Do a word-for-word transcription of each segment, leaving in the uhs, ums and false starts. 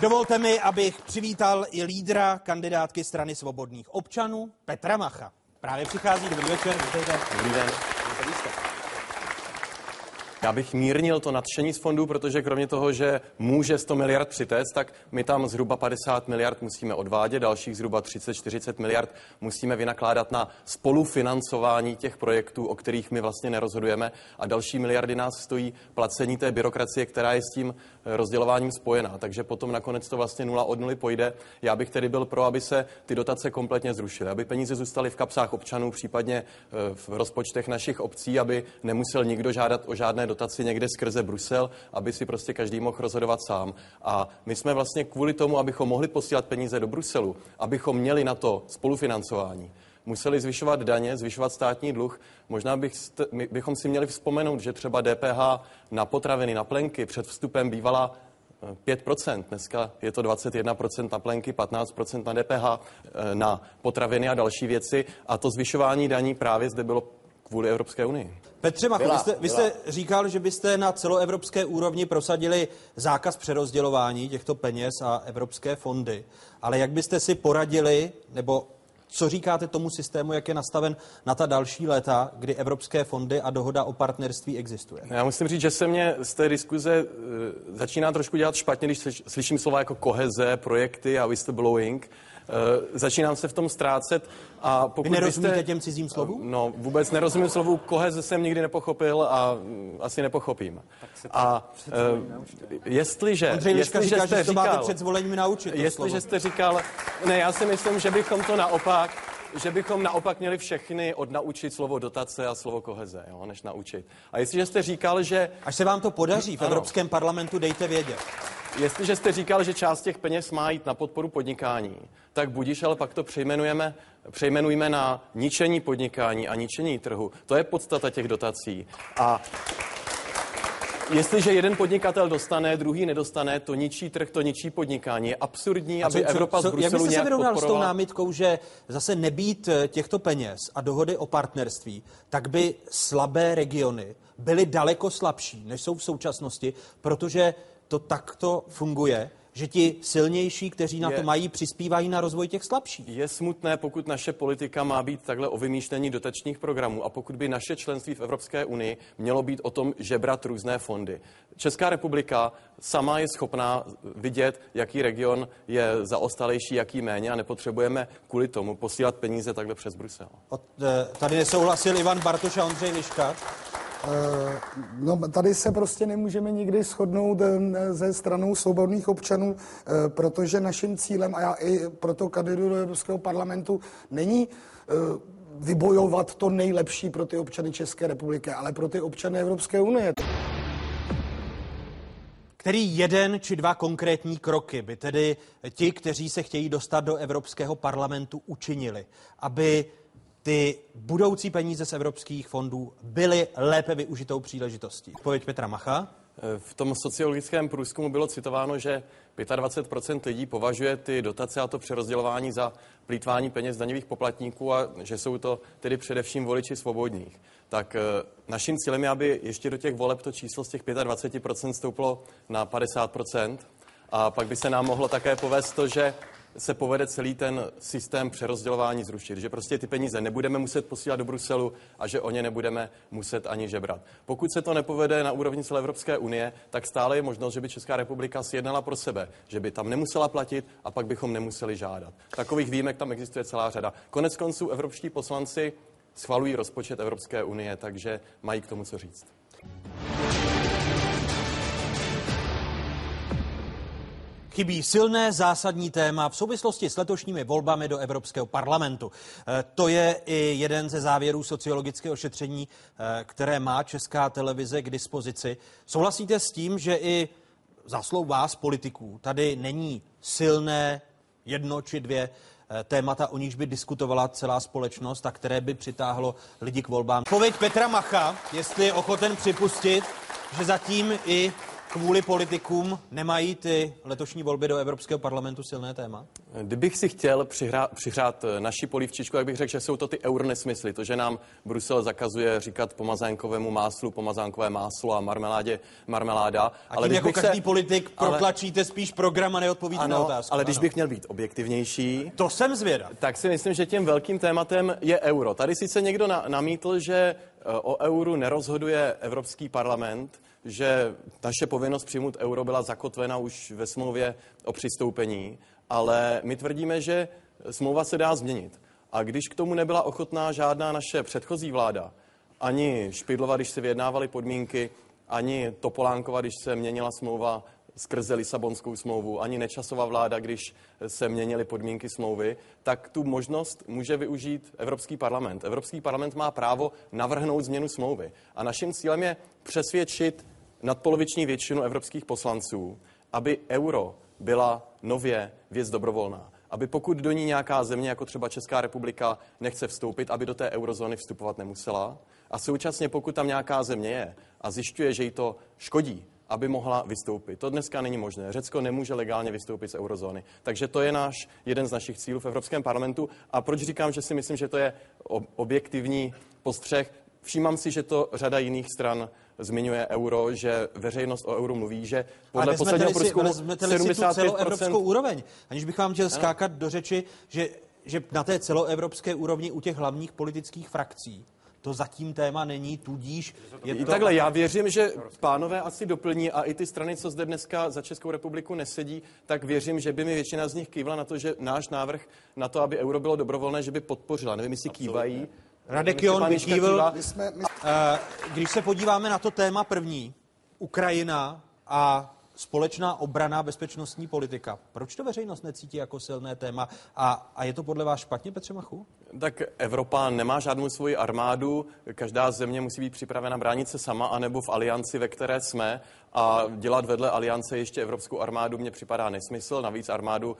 Dovolte mi, abych přivítal i lídra kandidátky Strany svobodných občanů, Petra Macha. Právě přichází, dobrý večer, vítejte. Dobrý den. Já bych mírnil to nadšení z fondů, protože kromě toho, že může sto miliard přitéct, tak my tam zhruba padesát miliard musíme odvádět, dalších zhruba třicet čtyřicet miliard musíme vynakládat na spolufinancování těch projektů, o kterých my vlastně nerozhodujeme, a další miliardy nás stojí placení té byrokracie, která je s tím rozdělováním spojená. Takže potom nakonec to vlastně nula od nuly pojde. Já bych tedy byl pro, aby se ty dotace kompletně zrušily, aby peníze zůstaly v kapsách občanů, případně v rozpočtech našich obcí, aby nemusel nikdo žádat o žádné dotaci někde skrze Brusel, aby si prostě každý mohl rozhodovat sám. A my jsme vlastně kvůli tomu, abychom mohli posílat peníze do Bruselu, abychom měli na to spolufinancování, museli zvyšovat daně, zvyšovat státní dluh. Možná bych, bychom si měli vzpomenout, že třeba D P H na potraviny, na plenky před vstupem bývala pět procent. Dneska je to dvacet jedna procent na plenky, patnáct procent na D P H, na potraviny a další věci. A to zvyšování daní právě zde bylo kvůli Evropské unii. Petře Machu, vy jste, vy jste říkal, že byste na celoevropské úrovni prosadili zákaz přerozdělování těchto peněz a evropské fondy. Ale jak byste si poradili, nebo co říkáte tomu systému, jak je nastaven na ta další léta, kdy evropské fondy a dohoda o partnerství existuje? Já musím říct, že se mě z té diskuze uh, začíná trošku dělat špatně, když slyším slova jako koheze, projekty a whistleblowing. Uh, začínám se v tom ztrácet. A pokud Vy nerozumíte byste, těm cizím slovům? No, vůbec nerozumím slovu koheze, jsem nikdy nepochopil a mm, asi nepochopím. A uh, jestliže... Ondřej Liška jestliže říká, jste že to říkal, máte před zvolením naučit. Jestliže jste říkal... Ne, já si myslím, že bychom to naopak... že bychom naopak měli všechny odnaučit slovo dotace a slovo koheze, jo, než naučit. A jestliže jste říkal, že... Až se vám to podaří v Evropském parlamentu, dejte vědět. Jestliže jste říkal, že část těch peněz má jít na podporu podnikání, tak budiš, ale pak to přejmenujeme, přejmenujeme na ničení podnikání a ničení trhu. To je podstata těch dotací. A jestliže jeden podnikatel dostane, druhý nedostane, to ničí trh, to ničí podnikání. Je absurdní, aby co, Evropa co, z Bruselu nějak podporovala. Jak byste se vyrovnal s tou podporovala... námitkou, že zase nebýt těchto peněz a dohody o partnerství, tak by slabé regiony byly daleko slabší, než jsou v současnosti, protože to takto funguje, že ti silnější, kteří na je, to mají, přispívají na rozvoj těch slabších. Je smutné, pokud naše politika má být takhle o vymýšlení dotačních programů a pokud by naše členství v Evropské unii mělo být o tom žebrat různé fondy. Česká republika sama je schopná vidět, jaký region je zaostalejší, jaký méně, a nepotřebujeme kvůli tomu posílat peníze takhle přes Brusel. Od, tady nesouhlasil Ivan Bartoš a Ondřej Liška. No, tady se prostě nemůžeme nikdy shodnout ze stranou svobodných občanů, protože naším cílem, a já i proto kandiduji do Evropského parlamentu, není vybojovat to nejlepší pro ty občany České republiky, ale pro ty občany Evropské unie. Který jeden či dva konkrétní kroky by tedy ti, kteří se chtějí dostat do Evropského parlamentu, učinili, aby ty budoucí peníze z evropských fondů byly lépe využitou příležitostí? Odpověď Petra Macha. V tom sociologickém průzkumu bylo citováno, že dvacet pět procent lidí považuje ty dotace a to přerozdělování za plýtvání peněz daňových poplatníků a že jsou to tedy především voliči svobodných. Tak naším cílem je, aby ještě do těch voleb to číslo z těch dvacet pět procent stouplo na padesát procent a pak by se nám mohlo také povést to, že se povede celý ten systém přerozdělování zrušit, že prostě ty peníze nebudeme muset posílat do Bruselu a že o ně nebudeme muset ani žebrat. Pokud se to nepovede na úrovni celé Evropské unie, tak stále je možnost, že by Česká republika si jednala pro sebe, že by tam nemusela platit a pak bychom nemuseli žádat. Takových výjimek tam existuje celá řada. Konec konců evropští poslanci schvalují rozpočet Evropské unie, takže mají k tomu co říct. Chybí silné zásadní téma v souvislosti s letošními volbami do Evropského parlamentu. To je i jeden ze závěrů sociologického šetření, které má Česká televize k dispozici. Souhlasíte s tím, že i zásluhou vás, politiků, tady není silné jedno či dvě témata, o nichž by diskutovala celá společnost a které by přitáhlo lidi k volbám? Odpověď Petra Macha, jestli je ochoten připustit, že zatím i kvůli politikům nemají ty letošní volby do Evropského parlamentu silné téma? Kdybych si chtěl přihrát, přihrát naši polívčičku, jak bych řekl, že jsou to ty euronesmysly. To, že nám Brusel zakazuje říkat pomazánkovému máslu, pomazánkové máslo a marmeládě, marmeláda. A ale tím jako každý se... politik ale... protlačíte spíš program a neodpovíte na otázku. Ale když ano. bych měl být objektivnější... To jsem zvědav. Tak si myslím, že tím velkým tématem je euro. Tady sice někdo na, namítl, že o euru nerozhoduje Evropský parlament, že naše povinnost přijmout euro byla zakotvena už ve smlouvě o přistoupení, ale my tvrdíme, že smlouva se dá změnit. A když k tomu nebyla ochotná žádná naše předchozí vláda, ani Špidlova, když se vyjednávaly podmínky, ani Topolánkova, když se měnila smlouva skrze Lisabonskou smlouvu, ani Nečasova vláda, když se měnily podmínky smlouvy, tak tu možnost může využít Evropský parlament. Evropský parlament má právo navrhnout změnu smlouvy. A naším cílem je přesvědčit nadpoloviční většinu evropských poslanců, aby euro byla nově věc dobrovolná. Aby pokud do ní nějaká země, jako třeba Česká republika, nechce vstoupit, aby do té eurozóny vstupovat nemusela. A současně pokud tam nějaká země je a zjišťuje, že jí to škodí, aby mohla vystoupit. To dneska není možné. Řecko nemůže legálně vystoupit z eurozóny. Takže to je náš jeden z našich cílů v Evropském parlamentu. A proč říkám, že si myslím, že to je objektivní postřeh? Všímám si, že to řada jiných stran zmiňuje euro, že veřejnost o euru mluví, že podle posledního průzkumu sedmdesát pět procent... celoevropskou úroveň. Aniž bych vám chtěl skákat do řeči, že, že na té celoevropské úrovni u těch hlavních politických frakcí to zatím téma není, tudíž je to... Takhle, já věřím, že pánové asi doplní a i ty strany, co zde dneska za Českou republiku nesedí, tak věřím, že by mi většina z nich kývla na to, že náš návrh na to, aby euro bylo dobrovolné, že by podpořila. Nevím, jestli kývají. Radek Jon vykývl. Když se podíváme na to téma první, Ukrajina a společná obrana, bezpečnostní politika. Proč to veřejnost necítí jako silné téma? A, a je to podle vás špatně, Petře Machu? Tak Evropa nemá žádnou svoji armádu, každá země musí být připravena bránit se sama, anebo v alianci, ve které jsme, a dělat vedle aliance ještě evropskou armádu mně připadá nesmysl. Navíc armádu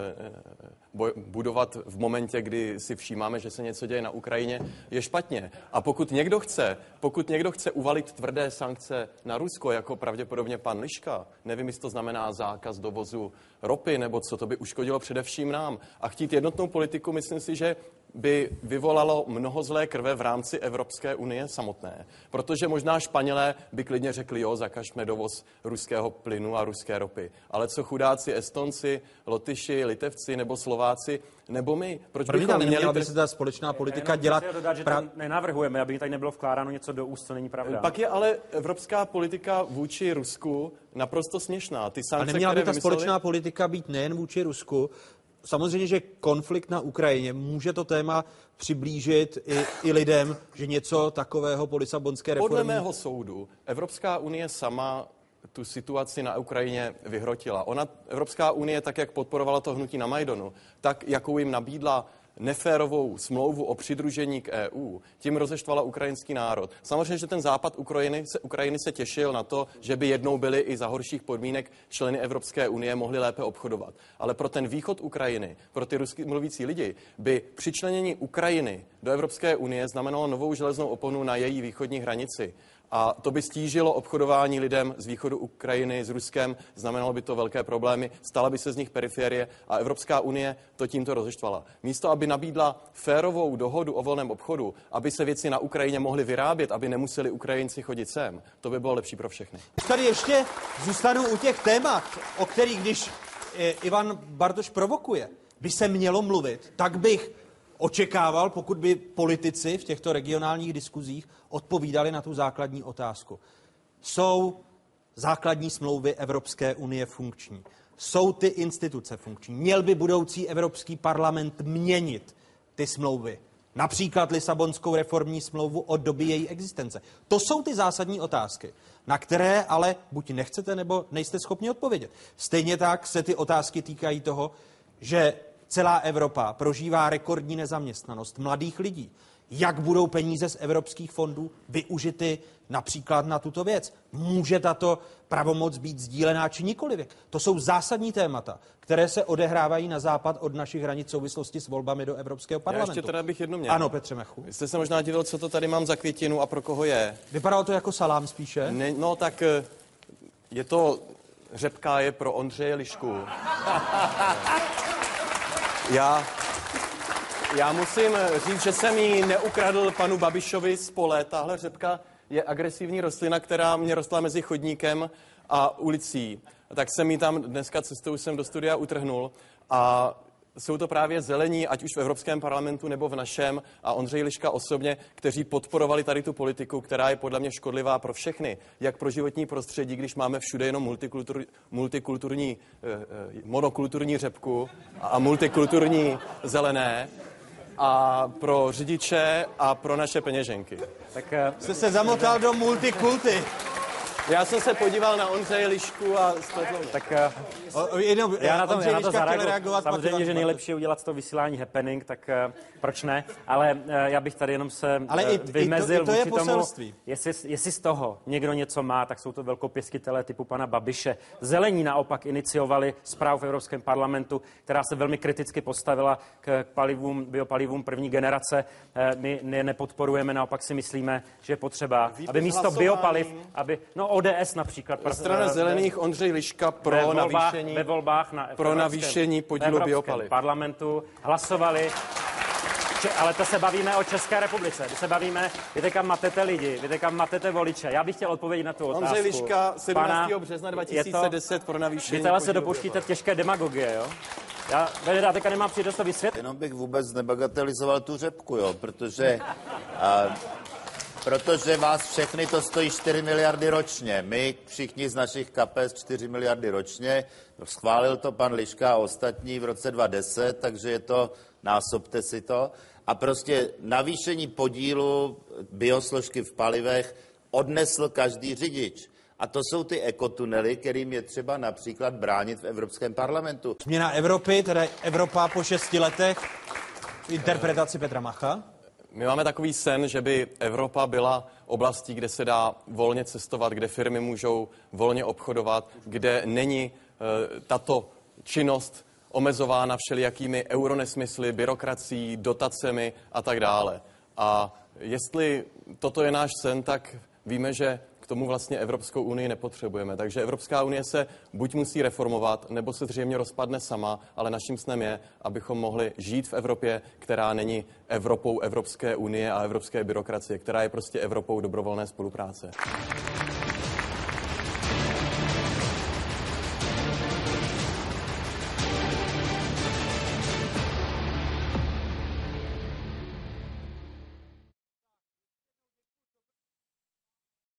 eh, boj, budovat v momentě, kdy si všímáme, že se něco děje na Ukrajině, je špatně. A pokud někdo chce, pokud někdo chce uvalit tvrdé sankce na Rusko, jako pravděpodobně pan Liška, nevím, jestli to znamená zákaz dovozu ropy, nebo co, to by uškodilo především nám. A chtít jednotnou politiku, myslím si, že by vyvolalo mnoho zlé krve v rámci Evropské unie samotné. Protože možná Španělé by klidně řekli, jo, zakažme dovoz ruského plynu a ruské ropy. Ale co chudáci Estonci, Lotyši, Litevci nebo Slováci, nebo my? Proč První bychom neměla měli... by se ta společná politika dělat... Dodat, že pra... nenavrhujeme, aby tady nebylo vkládáno něco do úst, co není pravda. Pak je ale evropská politika vůči Rusku naprosto směšná. Ty sankce, a neměla by ta vymysleli... společná politika být nejen vůči Rusku. Samozřejmě, že konflikt na Ukrajině může to téma přiblížit i, i lidem, že něco takového po Lisabonské reformě... Podle mého soudu Evropská unie sama tu situaci na Ukrajině vyhrotila. Ona, Evropská unie, tak jak podporovala to hnutí na Majdanu, tak jakou jim nabídla neférovou smlouvu o přidružení k E U, tím rozeštvala ukrajinský národ. Samozřejmě, že ten západ Ukrajiny se, Ukrajiny se těšil na to, že by jednou byli i za horších podmínek členy Evropské unie, mohli lépe obchodovat. Ale pro ten východ Ukrajiny, pro ty rusky mluvící lidi, by přičlenění Ukrajiny do Evropské unie znamenalo novou železnou oponu na její východní hranici. A to by stížilo obchodování lidem z východu Ukrajiny s Ruskem, znamenalo by to velké problémy, stala by se z nich periférie a Evropská unie to tímto rozeštvala. Místo, aby nabídla férovou dohodu o volném obchodu, aby se věci na Ukrajině mohly vyrábět, aby nemuseli Ukrajinci chodit sem, to by bylo lepší pro všechny. Tady ještě zůstanu u těch témat, o kterých, když Ivan Bartoš provokuje, by se mělo mluvit, tak bych očekával, pokud by politici v těchto regionálních diskuzích odpovídali na tu základní otázku. Jsou základní smlouvy Evropské unie funkční? Jsou ty instituce funkční? Měl by budoucí Evropský parlament měnit ty smlouvy? Například Lisabonskou reformní smlouvu od doby její existence. To jsou ty zásadní otázky, na které ale buď nechcete, nebo nejste schopni odpovědět. Stejně tak se ty otázky týkají toho, že celá Evropa prožívá rekordní nezaměstnanost mladých lidí. Jak budou peníze z evropských fondů využity například na tuto věc? Může tato pravomoc být sdílená či nikoliv? To jsou zásadní témata, které se odehrávají na západ od našich hranic v souvislosti s volbami do Evropského parlamentu. Já ještě teda bych jedno měl. Ano, Petře Mechu. Vy jste se možná divil, co to tady mám za květinu a pro koho je. Vypadalo to jako salám spíše. Ne, no tak Je to řepka je pro Ondřeje Lišku. Já, já musím říct, že jsem ji neukradl panu Babišovi z pole. Tahle řepka je agresivní rostlina, která mě rostla mezi chodníkem a ulicí. Tak jsem ji tam dneska cestou jsem do studia utrhnul a jsou to právě zelení, ať už v Evropském parlamentu nebo v našem, a Ondřej Liška osobně, kteří podporovali tady tu politiku, která je podle mě škodlivá pro všechny, jak pro životní prostředí, když máme všude jenom multikultur, multikulturní, eh, monokulturní řepku a multikulturní zelené, a pro řidiče a pro naše peněženky. Tak jste se zamotal do multikulty. Já jsem se podíval na Ondřeje Lišku a spletl mě. Tak O, o, jenom, já na to, já na to zareaguji. reagovat. Samozřejmě, že nejlepší je udělat z toho vysílání happening, tak uh, proč ne? Ale uh, já bych tady jenom se uh, Ale i, vymezil i to, i to je vůči tomu, poselství. jestli, jestli z toho někdo něco má, tak jsou to velkopěstitelé typu pana Babiše. Zelení naopak iniciovali zprávu v Evropském parlamentu, která se velmi kriticky postavila k palivům, biopalivům první generace. Uh, my ne, nepodporujeme, naopak si myslíme, že je potřeba, Výpis aby místo hlasování. biopaliv, aby, no O D S například. Strana zelených Ondřej Liška pro ve volbách, navýšení, ve volbách na pro navýšení podílu biopaliv. Parlamentu hlasovali, če, ale to se bavíme o České republice. Vy se bavíme, vy teďka matete lidi, vy teďka matete voliče. Já bych chtěl odpovědět na tu otázku. Ondřej Liška sedmnáctého Pana, března dva tisíce deset to, pro navýšení. Vy teda se podílu dopouštíte biopaliv. těžké demagogie, jo? Já, já teďka nemám příležitost to vysvětlit. Jenom bych vůbec nebagatelizoval tu řepku, jo, protože... A, Protože vás všechny to stojí čtyři miliardy ročně. My všichni z našich kapes čtyři miliardy ročně. Schválil to pan Liška a ostatní v roce dva tisíce deset, takže je to, násobte si to. A prostě navýšení podílu biosložky v palivech odnesl každý řidič. A to jsou ty ekotunely, kterým je třeba například bránit v Evropském parlamentu. Změna Evropy, teda Evropa po šesti letech, v interpretaci Petra Macha. My máme takový sen, že by Evropa byla oblastí, kde se dá volně cestovat, kde firmy můžou volně obchodovat, kde není e, tato činnost omezována všelijakými euronesmysly, byrokracií, dotacemi a tak dále. A jestli toto je náš sen, tak víme, že k tomu vlastně Evropskou unii nepotřebujeme. Takže Evropská unie se buď musí reformovat, nebo se zřejmě rozpadne sama, ale naším snem je, abychom mohli žít v Evropě, která není Evropou Evropské unie a evropské byrokracie, která je prostě Evropou dobrovolné spolupráce.